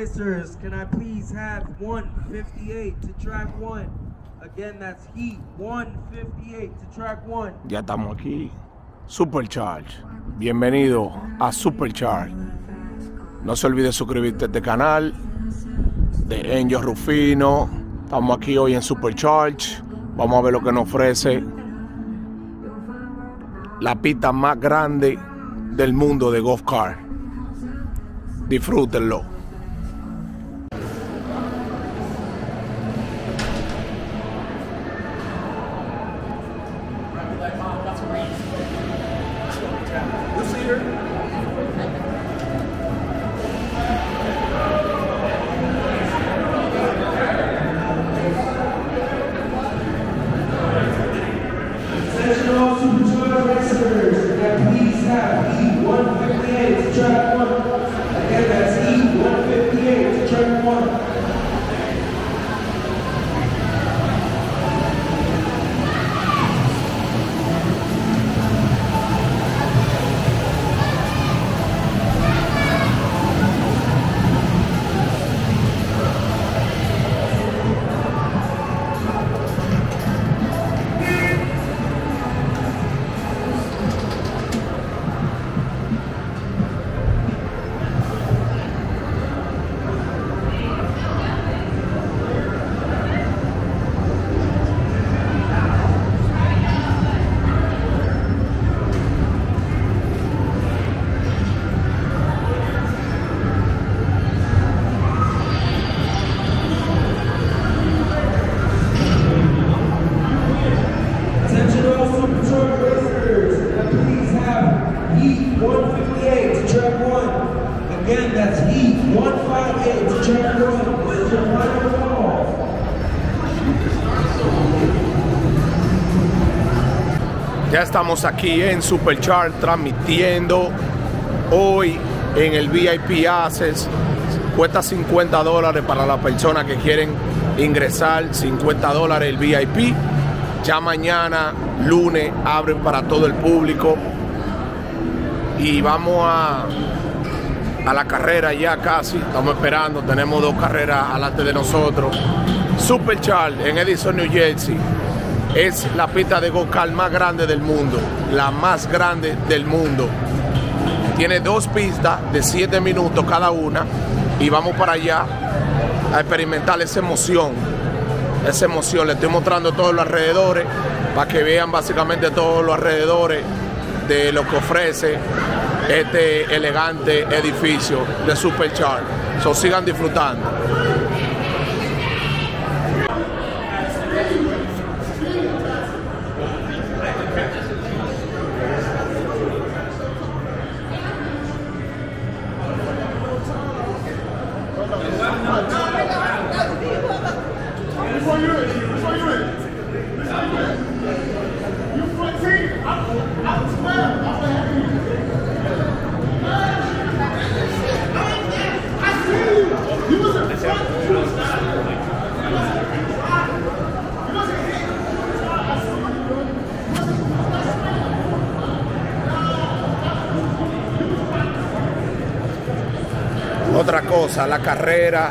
Racers, can I please have 158 to track 1? Again, that's Heat 158 to track 1. Ya estamos aquí. Supercharge. Bienvenido a Supercharge. No se olvide suscribirte a este canal de Angel Rufino. Estamos aquí hoy en Supercharge. Vamos a ver lo que nos ofrece la pista más grande del mundo de golf car. Disfrútenlo. Ya estamos aquí en Supercharge transmitiendo hoy en el VIP Access. Cuesta $50 para las personas que quieren ingresar, $50 el VIP. Ya mañana, lunes, abren para todo el público. Y vamos a la carrera ya casi. Estamos esperando, tenemos 2 carreras delante de nosotros. Supercharge en Edison, New Jersey. Es la pista de go-kart más grande del mundo, la más grande del mundo. Tiene 2 pistas de 7 minutos cada una y vamos para allá a experimentar esa emoción. Esa emoción, le estoy mostrando todos los alrededores para que vean básicamente todos los alrededores de lo que ofrece este elegante edificio de Supercharge. Sigan disfrutando. Otra cosa, las carreras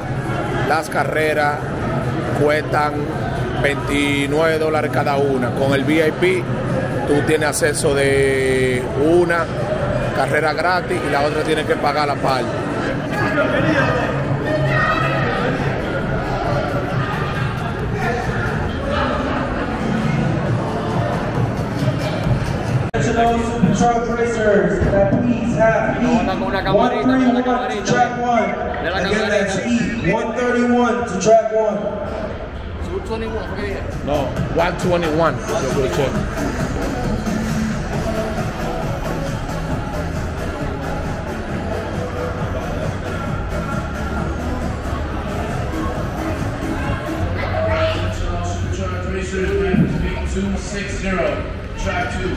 cuestan $29 cada una. Con el VIP tú tienes acceso de una carrera gratis y la otra tienes que pagar la parte. Supercharge Racers, can I please have Heat 131 to track 1? Again, that's Heat 131 to track 1. 221, no, 121. Supercharge Racers, 260. Track 2.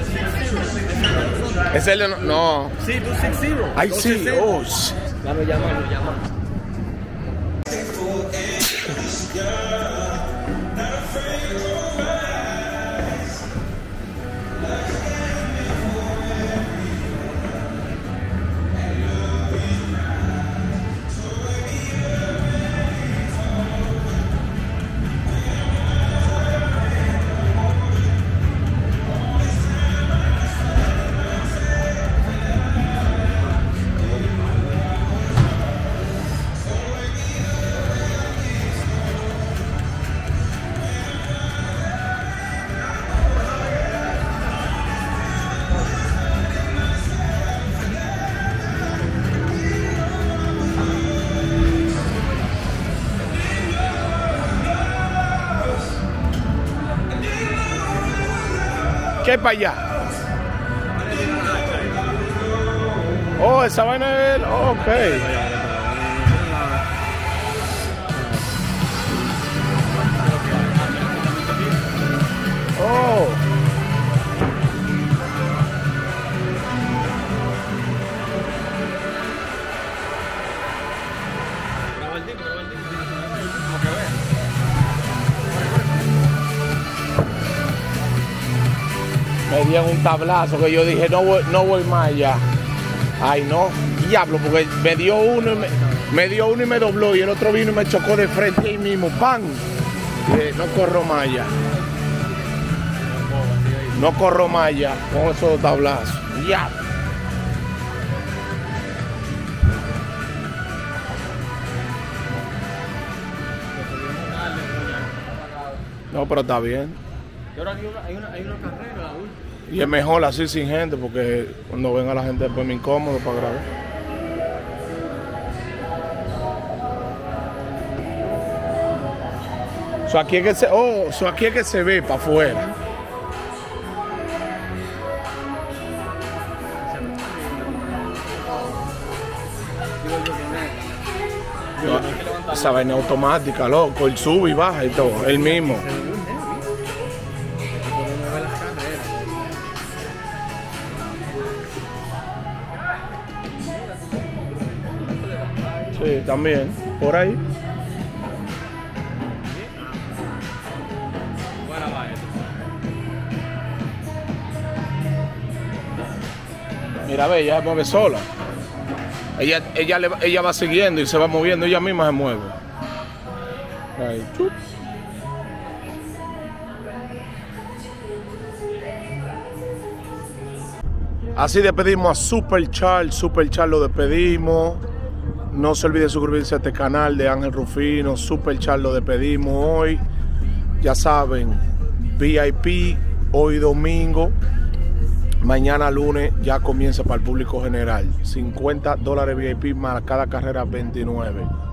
Es el no. Sí, 260. Ay, sí. Oh, Dame llama. ¿Qué hay para allá? Oh, esa vaina es... Ok. Oh. Me dieron un tablazo que yo dije, no voy más allá. Ay, no, diablo, porque me dio uno y me dobló, y el otro vino y me chocó de frente ahí mismo, ¡pam! No corro más allá. No corro más allá con esos tablazos. ¡Ya! No, pero está bien. Y ahora hay una carrera, Y es mejor así sin gente, porque cuando venga la gente después me incómodo para grabar. Aquí es que se ve para afuera. Esa vaina automática, loco, el sube y baja y todo, el mismo. Sí, también, por ahí. Mira, ve, ella se mueve sola. Ella va siguiendo y se va moviendo, ella misma se mueve. Ahí. Así despedimos a Super Charles. Super Charles lo despedimos. No se olvide suscribirse a este canal de Ángel Rufino. Super Charles lo despedimos hoy. Ya saben, VIP hoy domingo. Mañana lunes ya comienza para el público general. $50 VIP más cada carrera 29.